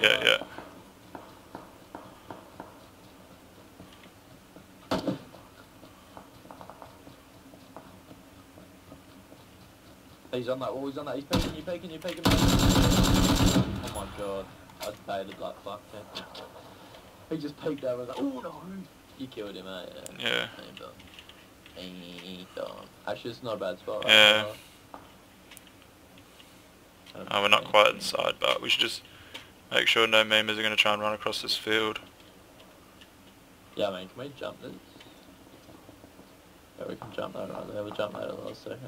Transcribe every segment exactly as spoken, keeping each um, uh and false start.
Yeah, yeah. He's on that wall, he's on that, he's peeking, you're peeking, you're peeking. Oh my god, I baited like fuck, yeah. He just peeked over and was like, oh no! You killed him, eh? Yeah. Yeah. Ain't done. Actually, it's not a bad spot, right? Yeah. Now. Oh, we're not quite inside, but we should just make sure no memers are going to try and run across this field. Yeah, man, can we jump this? Yeah, we can jump that right there. We'll jump that at the last second.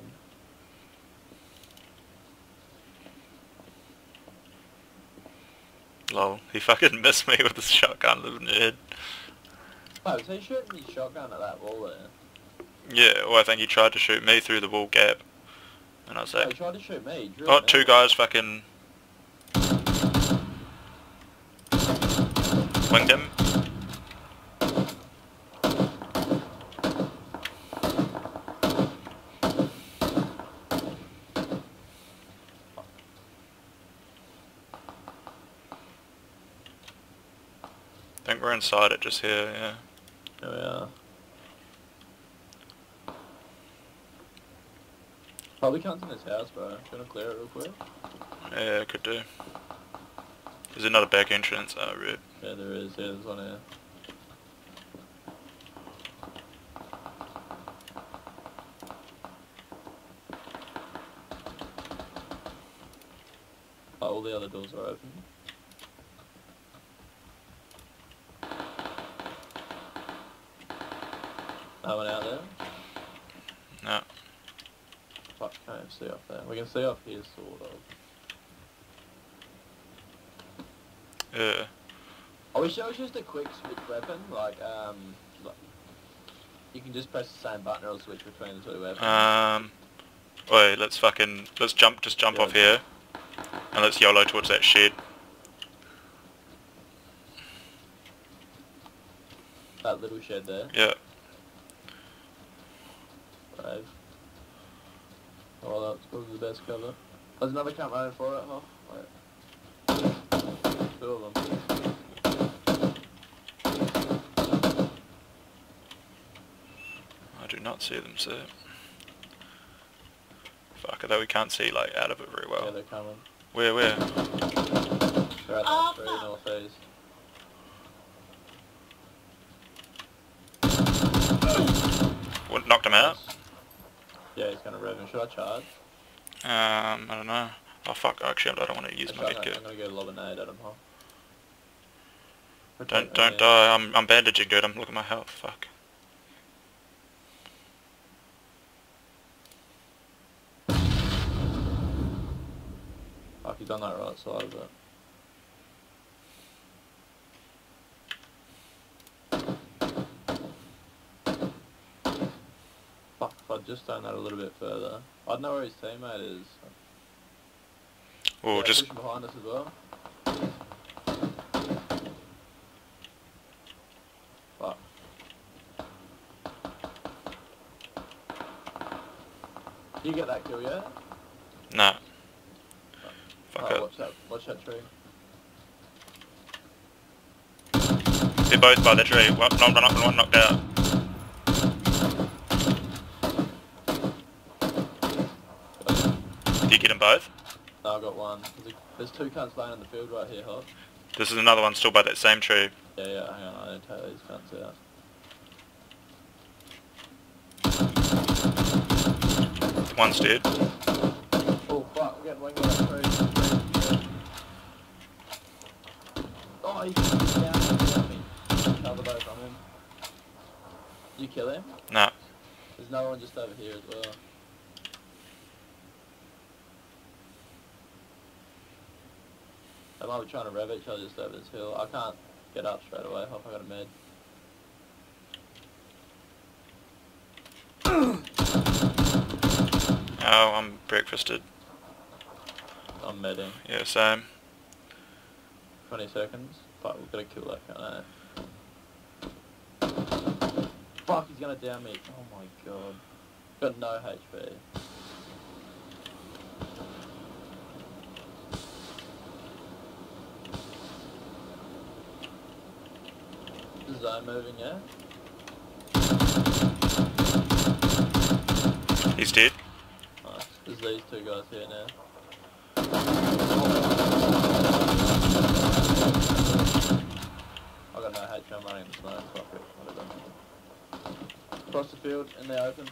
Lol, he fucking missed me with his shotgun living head. Oh, so he shooting his shotgun at that wall there? Yeah, well I think he tried to shoot me through the wall gap. And I was Oh, like... he tried to shoot me, Drew. Oh, two guys fucking... winged him. I think we're inside it just here, yeah. Here we are. Probably comes in this house, bro. You wanna clear it real quick? Yeah, I could do. There's another back entrance, oh rip. Yeah, there is. Yeah, there's one here. Oh, all the other doors are open. No one out there? No. Fuck, can't even see off there. We can see off here, sort of. Yeah. I wish there was just a quick switch weapon, like, um, like, you can just press the same button or it'll switch between the two weapons. Um... Wait, let's fucking... Let's jump, just jump Yeah. off here. And let's YOLO towards that shed. That little shed there. Yeah. Brave. Oh, that's probably the best cover. There's another camp running for it, huh? Wait. Two of them. I do not see them, sir. Fuck, although we can't see, like, out of it very well. Yeah, they're coming. Where, where? They're at Oh, that tree fuck. north east. What, knocked him out? Yeah, he's gonna rev him. Should I charge? Um, I don't know. Oh fuck, actually I don't want to use my Actually, I'm, gonna, medkit. I'm gonna go lob a nade at him, huh? Don't, Okay, don't yeah. die, I'm, I'm bandaging dude, I'm looking at my health, fuck. Fuck, he's on that right side of it. Fuck, if I'd just done that a little bit further. I'd know where his teammate is. Or Yeah, just... pushing behind us as well. Fuck. Did you get that kill yet? Nah. Fuck Oh, it. watch that, watch that tree. They're both by the tree, one knocked up and one knocked out. Did you get them both? No, I got one. There's, a, there's two cunts laying in the field right here, Hot. This is another one still by that same tree. Yeah, yeah, hang on, I didn't take these cunts out. One's dead. Oh fuck, we're getting winged by that tree. Oh, he's he's down, he's down me. Another boat on him. Did you kill him? Nah. There's another one just over here as well. They might be trying to rev each other just over this hill. I can't get up straight away. Hope I got a med. Oh, I'm breakfasted. I'm medding. Yeah, same. twenty seconds. Fuck, we've got to kill that guy. Fuck, he's gonna down me. Oh my god. Got no H P. The zone moving, yeah? He's dead. Nice. There's these two guys here now. I got no H P, I'm running in the snow, fuck it, whatever. Across the field, in the open.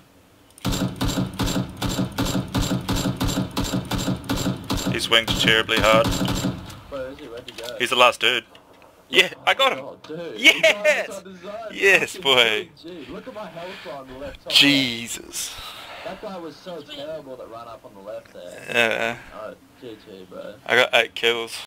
He's winged terribly hard. Where is he? Where'd he go? He's the last dude. Yeah, I got him. Oh, dude. Yes! He's right outside the zone. Yes, Fucking boy. G G. Look at my health bar on the left top. Jesus. That guy was so terrible that ran up on the left there. Yeah. Oh, G G, bro. I got eight kills.